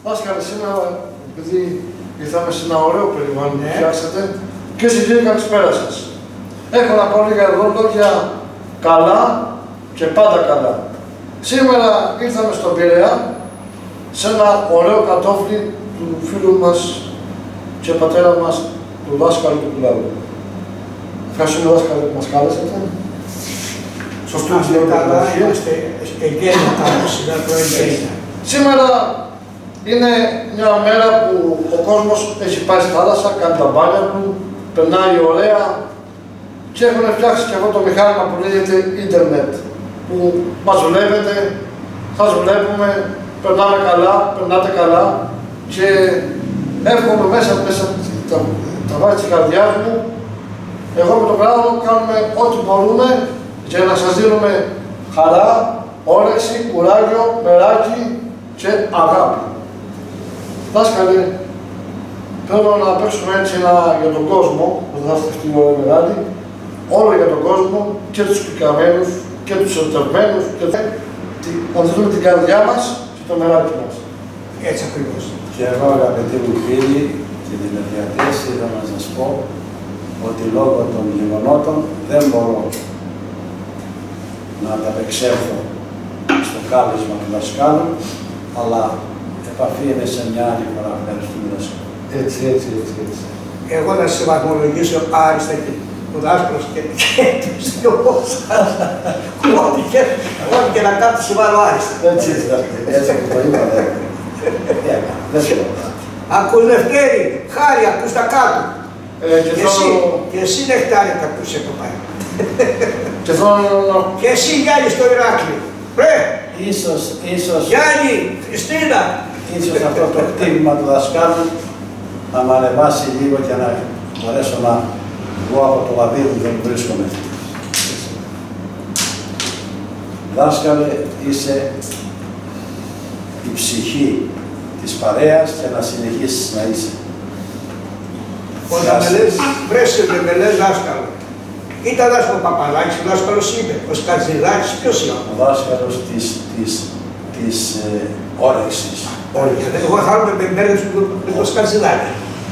Δάσκαλε, σήμερα, επειδή ήρθαμε σε ένα ωραίο περιβάλλον που φτιάξατε, και εσείς δύο καλησπέρα σας. Έχω να πω λίγα εδώ λόγια καλά και πάντα καλά. Σήμερα ήρθαμε στον Πειραιά, σε ένα ωραίο κατόφλι του φίλου μας και πατέρα μας, του δάσκαλου του Κουλάβου. Ευχαριστούμε δάσκαλε που μας κάλεσατε. Σωστούς δύο καταρχήν. Σήμερα είναι μια μέρα που ο κόσμος έχει πάει στη θάλασσα, κάνει τα μπάνια του, περνάει ωραία και έχουν φτιάξει και αυτό το μηχάνημα που λέγεται ίντερνετ, που μας δουλεύετε, σας βλέπουμε, περνάμε καλά, περνάτε καλά και εύχομαι μέσα τα βάζει της καρδιάς μου, εγώ με τον κράτο κάνουμε ό,τι μπορούμε για να σας δίνουμε χαρά, όρεξη, κουράγιο, μεράκι και αγάπη. Δάσκαλε, θέλω να παίξουμε έτσι για τον κόσμο, που θα είστε αυτή η ώρα μεγάλη, όλο για τον κόσμο, και τους πικραμένους, και τους ερωτευμένους, και να δούμε την καρδιά μας και το μεράκι μας. Έτσι ακριβώς. Και εγώ, αγαπητοί μου φίλοι και τηλεθεατές, ήθελα να σας πω ότι λόγω των γεγονότων δεν μπορώ να ανταπεξέλθω στο κάλεσμα του δασκάλου, αλλά επαφή είναι σε μια άλλη φορά. Ευχαριστούμε, δασκάλου. Έτσι. Εγώ να σας βαθμολογήσω άριστα και ο δάσκαλος και τους δυο σας. Ό,τι και να κάνω σε βάλω άριστα. Έτσι, έτσι που το είπατε. Ακούς Λευτέρη, χάρη, ακούς τα κάτω. Και εσύ Νεκτάρη τα ακούς εδώ πέρα. Και εσύ Γιάννη στο Ηράκλειο. Ίσως Γιάννη, Χριστίνα. Ίσως αυτό το χτύπημα του δασκάλου να μ' ανεβάσει λίγο και να μπορέσω να βγω από το λαβύρινθο που βρίσκομαι. Δάσκαλε, είσαι η ψυχή της παρέας και να συνεχίσεις να είσαι. Όταν με λες δάσκαλο, ήταν δάσκαλο Παπαλάκης, ο δάσκαλος είπε, ο Σκατζηδάκης, ποιος είναι? Ο δάσκαλος της όρεξης. Εγώ θα είμαι με μέρες με το Σκατζηδάκη.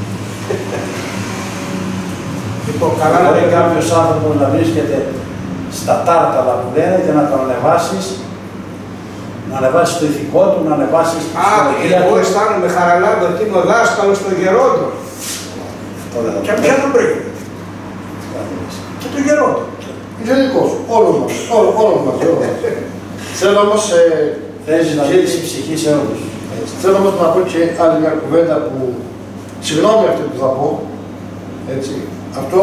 Λοιπόν, καλά να μπορεί κάποιος άνθρωπος να βρίσκεται στα τάρταλα που λένε και να τον ανεβάσεις, να ανεβάσεις το ηθικό του, να ανεβάσεις τη ψυχολογία του. Εγώ αισθάνομαι χαραλάβω ότι είμαι ο δάσκαλος των γερόντων. Και ποια το πρέπει. Και το γερόντων. Γενικώς, όλος μας. Θέλω όμως... Θέλεις να δείξει ψυχή σε όλους. Θέλω όμως να πω και άλλη μια κουβέντα που... Συγγνώμη αυτή που θα πω. Έτσι. Αυτό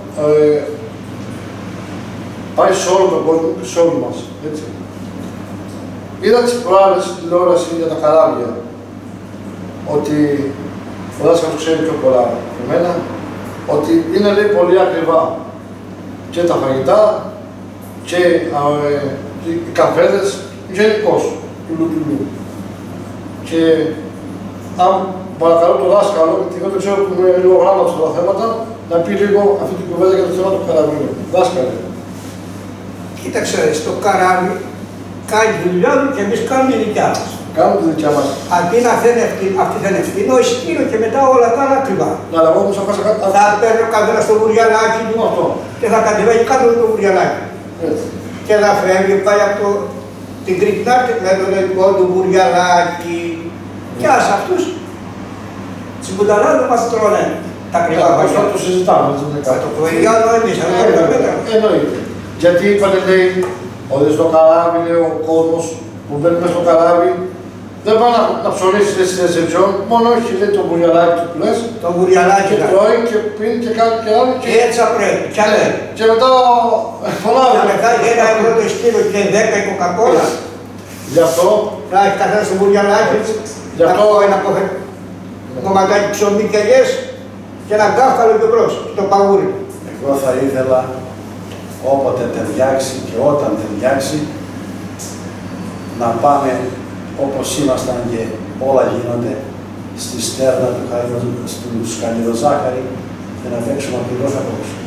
πάει σε όλο τον κόσμο και σε όλους μας. Έτσι. Είδα τις προάλλες στην τηλεόραση για τα καράβια. Ότι ο δάσκαλος ξέρει πιο πολλά από εμένα. Ότι είναι, λέει, πολύ ακριβά. Και τα φαγητά και οι καφέδες γενικώς του. Και αν παρακαλώ τον δάσκαλο, γιατί εγώ δεν ξέρω που είναι λίγο γράμμα σε τα θέματα, να πει λίγο αυτή την κουβέντα για το θέμα του καραβιού. Δάσκαλε. Κοίταξε, στο καράβι κάνει δουλειά του και εμείς κάνουμε τη δικιά μας. Κάνουμε τη δικιά μας. Αντί να αυτή δεν ευθύνω, εισιτήριο και μετά όλα τα άλλα ακριβά. Να λαβώ όμως αυτά. Θα παίρνει ο καθένας στο βουριαλάκι του αυτό και θα κατεβαίνει κάτω το βουριαλάκι. Και θα φεύγει πάει από την Κρυπνάρτη με το λεπτό του βουριαλάκι. Και ας αυτούς τσιμπουνταλάδες μας τρώνε τα ακριβά. Αυτό το συζητάμε. Το προηγιάνο εμείς, εννοείται. Γιατί είπανε, λέει, ότι στο καράβι, λέει, ο κόσμος που μπαίνει μέσα στο καράβι δεν πάει να ψωνίσει στη ρεσεψιόν, μόνο όχι, λέει, το βουριαλάκι του λες. Το βουριαλάκι και τρώει και πίνει και κάνει και άλλο. Και έτσι πρέπει. Και μετά φωνάζει. Και μετά ένα ευρώ το εισιτήριο και 10 η κοκακόλα. Γι' αυτό. Να έχει καθένας το βουριαλάκι, Γι' αυτό ένα κομματάκι ψωμί και ελιές και ένα γκάφκαλο και μπρος, το παγούρι. Εγώ θα ήθελα όποτε ταιριάξει και όταν ταιριάξει να πάμε όπως ήμασταν και όλα γίνονται στη στέρνα του Σκανιδοζάχαρη και να παίξουμε ακριβώς απόψε.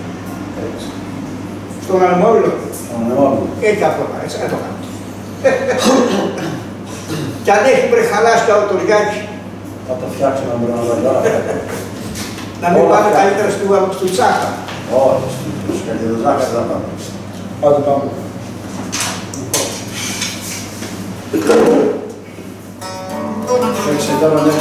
Στον Αλμόριλο. Στον Αλμόριλο. Έτσι αυτό πάει, έτσι το κάνω. Κι αν έχει πρεχαλάσει το αυτοριάκι, Θα το φτιάξουμε να μπορούμε να δω τώρα. Να μην πάμε καλύτερα στο Τσάκα. Όχι, στους Καλλιδοζάκας θα πάμε. Άντε πάμε. Έξε τώρα ναι,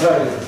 Συγχαρητήρια.